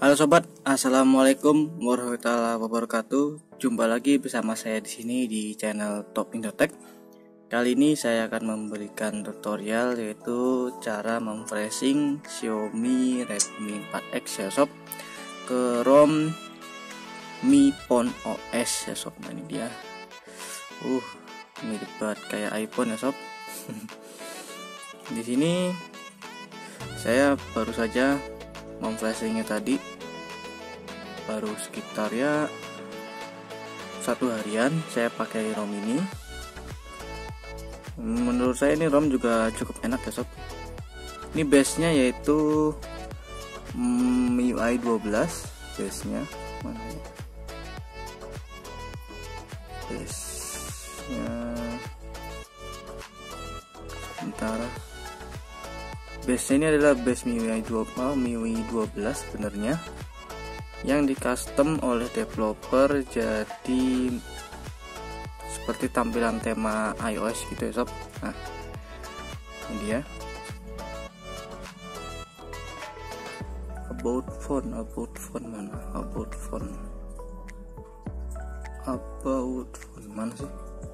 Halo sobat, assalamualaikum warahmatullahi wabarakatuh. Jumpa lagi bersama saya di sini di channel Top Indotech. Kali ini saya akan memberikan tutorial yaitu cara memfreshing Xiaomi Redmi 4X ya sob ke ROM Mi Phone OS ya sob. Nah ini dia. Mirip banget kayak iPhone ya sob. Di sini saya baru saja memflashingnya tadi, baru sekitar ya 1 harian saya pakai ROM ini. Menurut saya ini ROM juga cukup enak ya sob. Ini base nya yaitu MIUI 12 base nya. Mana ya? Base nya sementara base ini adalah base MIUI 12 sebenarnya, yang di custom oleh developer jadi seperti tampilan tema iOS gitu ya sob. Nah ini dia. About phone mana? About phone mana sih?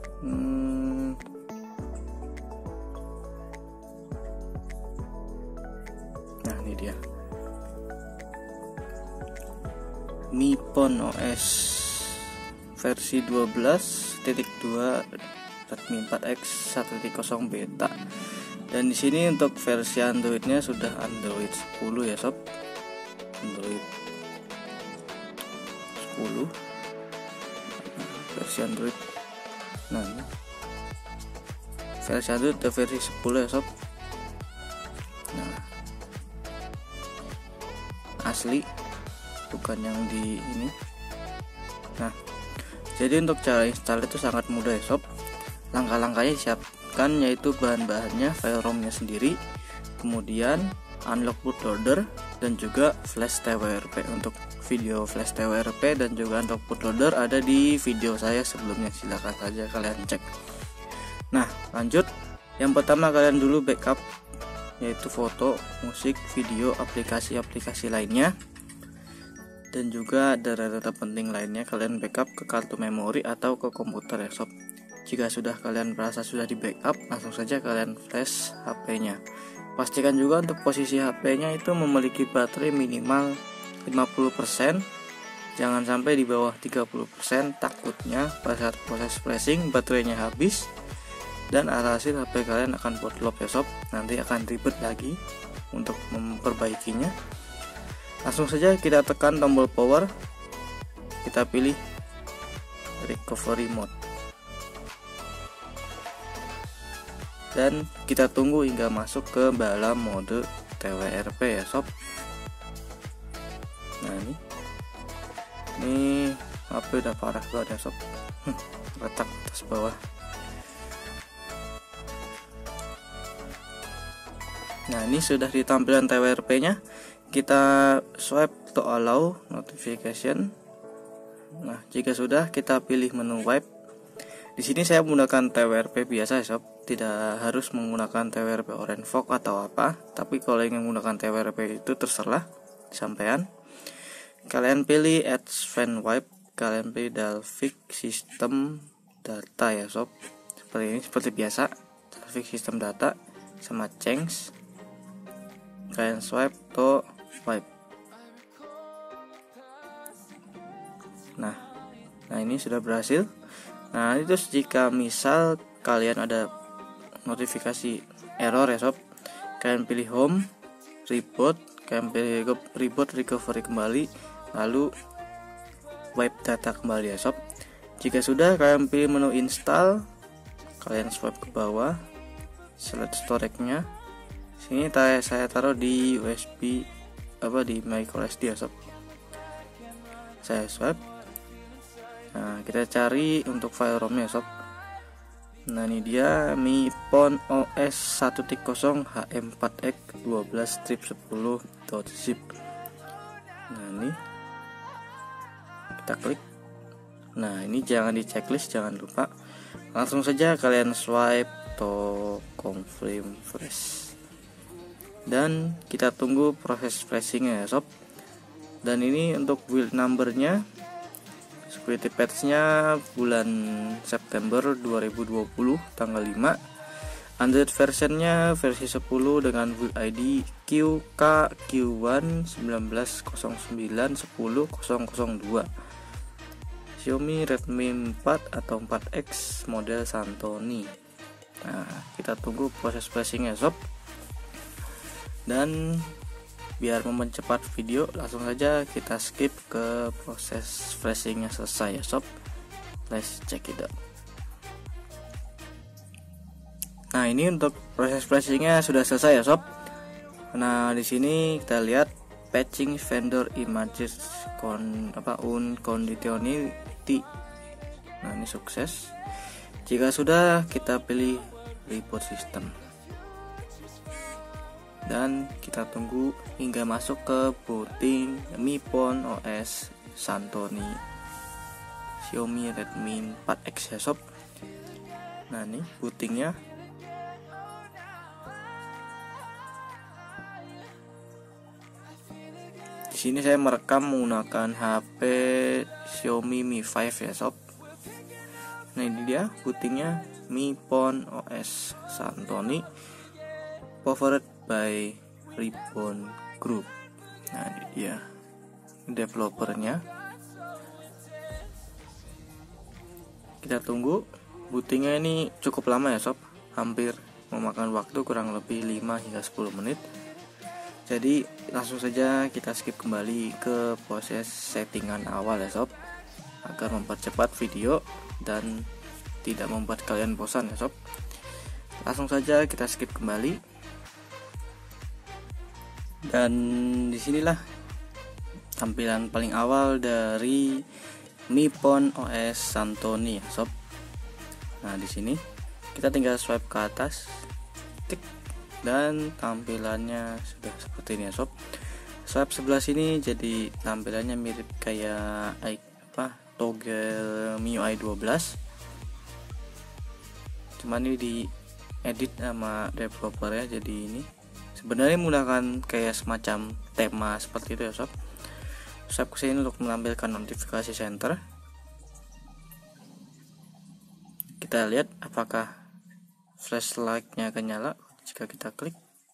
Nah ini dia, Mi Phone OS versi 12.2 Redmi 4X 1.0 beta. Dan di sini untuk versi Androidnya sudah Android 10 ya sob. Android 10 versi Android. Nah ini versi Android udah versi 10 ya sob. Nah asli, bukan yang di ini. Nah jadi untuk cara install itu sangat mudah ya sob. Langkah-langkahnya siapkan yaitu bahan-bahannya, file ROM-nya sendiri, kemudian unlock bootloader dan juga flash TWRP. Untuk video flash TWRP dan juga unlock bootloader ada di video saya sebelumnya, silahkan saja kalian cek. Nah lanjut, yang pertama kalian dulu backup yaitu foto, musik, video, aplikasi-aplikasi lainnya, dan juga data-data penting lainnya kalian backup ke kartu memori atau ke komputer ya sob. Jika sudah kalian merasa sudah di backup, langsung saja kalian flash HP-nya. Pastikan juga untuk posisi HP-nya itu memiliki baterai minimal 50%, jangan sampai di bawah 30%, takutnya pada saat proses flashing baterainya habis dan alhasil HP kalian akan bootloop ya sob. Nanti akan ribet lagi untuk memperbaikinya. Langsung saja kita tekan tombol power, kita pilih recovery mode, dan kita tunggu hingga masuk ke dalam mode TWRP ya sob. Nah ini HP udah parah banget ya sob. Retak atas bawah. Nah ini sudah di tampilan TWRP nya, kita swipe to allow notification. Nah jika sudah, kita pilih menu wipe. Di sini saya menggunakan TWRP biasa ya sob, tidak harus menggunakan TWRP Orange Fog atau apa, tapi kalau ingin menggunakan TWRP itu terserah sampean. Kalian pilih Advanced Wipe, kalian pilih Dalvik System Data ya sob, seperti ini, seperti biasa Dalvik System Data sama Change. Kalian swipe to wipe. Nah ini sudah berhasil. Nah itu jika misal kalian ada notifikasi error ya sob, kalian pilih home, reboot, kalian pilih reboot, recovery kembali, lalu wipe data kembali ya sob. Jika sudah, kalian pilih menu install, kalian swipe ke bawah, select storage nya. Sini saya taruh di USB di micro SD ya sob. Saya swipe. Nah kita cari untuk file ROM nya sob. Nah ini dia, Mi Phone OS 1.0 HM4X 12/10.zip. Nah ini kita klik. Nah ini jangan di checklist, jangan lupa, langsung saja kalian swipe to confirm flash, dan kita tunggu proses flashingnya ya sob. Dan ini untuk build numbernya, security patch-nya bulan September 2020 tanggal 5. Android versionnya versi 10 dengan build ID QKQ1 19091002. Xiaomi Redmi 4 atau 4X model Santoni. Nah, kita tunggu proses flashingnya sob. Dan biar mempercepat video, langsung saja kita skip ke proses flashingnya selesai ya sob. Let's check it out. Nah, ini untuk proses flashingnya sudah selesai ya sob. Nah, di sini kita lihat patching vendor images unconditionality. Nah, ini sukses. Jika sudah, kita pilih reboot system. Dan kita tunggu hingga masuk ke booting Mi Phone OS Santoni Xiaomi Redmi 4X ya sob. Nah, ini bootingnya. Di sini saya merekam menggunakan HP Xiaomi Mi 5 ya sob. Nah, ini dia bootingnya, Mi Phone OS Santoni powered by Ribbon Group. Nah, ini dia developernya. Kita tunggu. Bootingnya ini cukup lama ya sob, hampir memakan waktu kurang lebih 5 hingga 10 menit. Jadi langsung saja kita skip kembali ke proses settingan awal ya sob, agar mempercepat video dan tidak membuat kalian bosan ya sob. Langsung saja kita skip kembali. Dan disinilah tampilan paling awal dari Mi Phone OS Santoni ya sob. Nah, di sini kita tinggal swipe ke atas, tik, dan tampilannya sudah seperti ini ya sob. Swipe sebelah sini jadi tampilannya mirip kayak toggle MIUI 12. Cuman ini di edit sama developernya jadi ini. Sebenarnya menggunakan kayak semacam tema seperti itu ya sob. Swipe ke sini untuk menampilkan notifikasi center. Kita lihat apakah flashlight-nya akan nyala jika kita klik.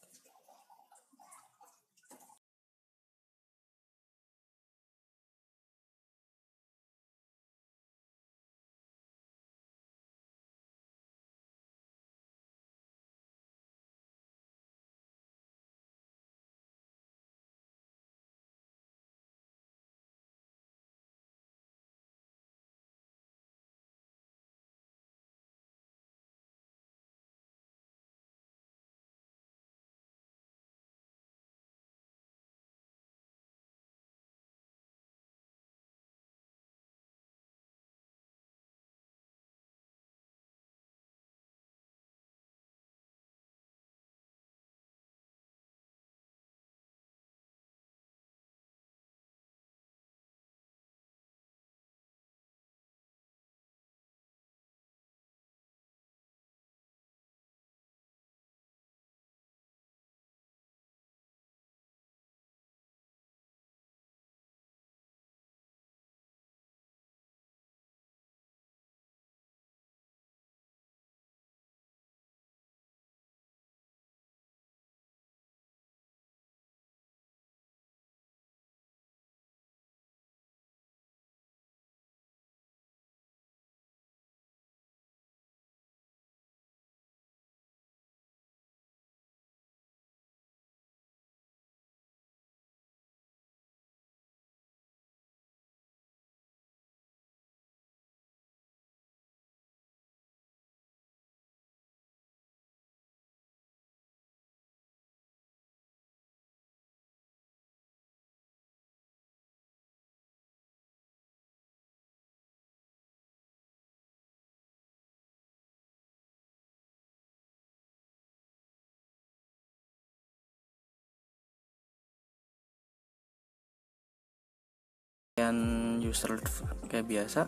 User kayak biasa,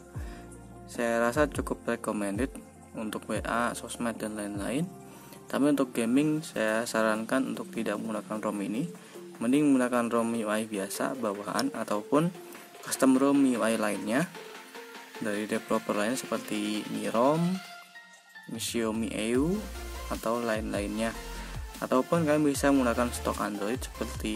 saya rasa cukup recommended untuk WA, sosmed dan lain-lain. Tapi untuk gaming saya sarankan untuk tidak menggunakan ROM ini, mending menggunakan ROM UI biasa bawahan ataupun custom ROM UI lainnya dari developer lain seperti Mirom, Xiaomi EU atau lain-lainnya. Ataupun kalian bisa menggunakan stok Android seperti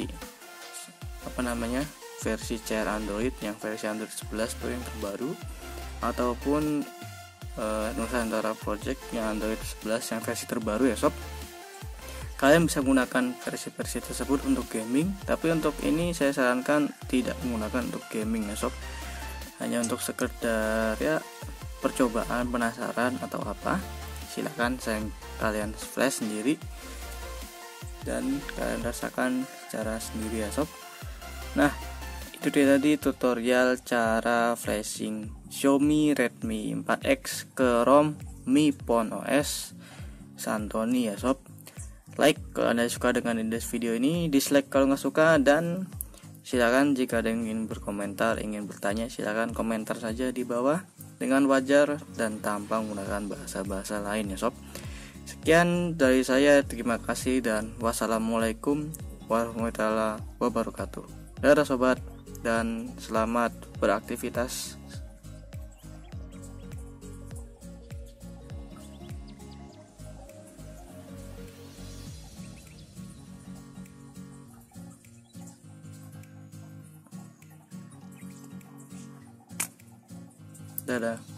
versi cair Android yang versi Android 11 tuh yang terbaru, ataupun Nusantara Project yang Android 11 yang versi terbaru ya sob. Kalian bisa menggunakan versi-versi tersebut untuk gaming, tapi untuk ini saya sarankan tidak menggunakan untuk gaming ya sob, hanya untuk sekedar ya percobaan, penasaran atau apa. Silahkan kalian flash sendiri dan kalian rasakan secara sendiri ya sob. Nah, itu dia tadi tutorial cara flashing Xiaomi Redmi 4X ke ROM Mi Phone OS Santoni ya sob. Like kalau anda suka dengan video ini, dislike kalau nggak suka, dan silakan jika ada yang ingin berkomentar, ingin bertanya, silakan komentar saja di bawah dengan wajar dan tanpa menggunakan bahasa-bahasa lain ya sob. Sekian dari saya, terima kasih dan wassalamualaikum warahmatullahi wabarakatuh. Dadah sobat dan selamat beraktivitas. Dadah.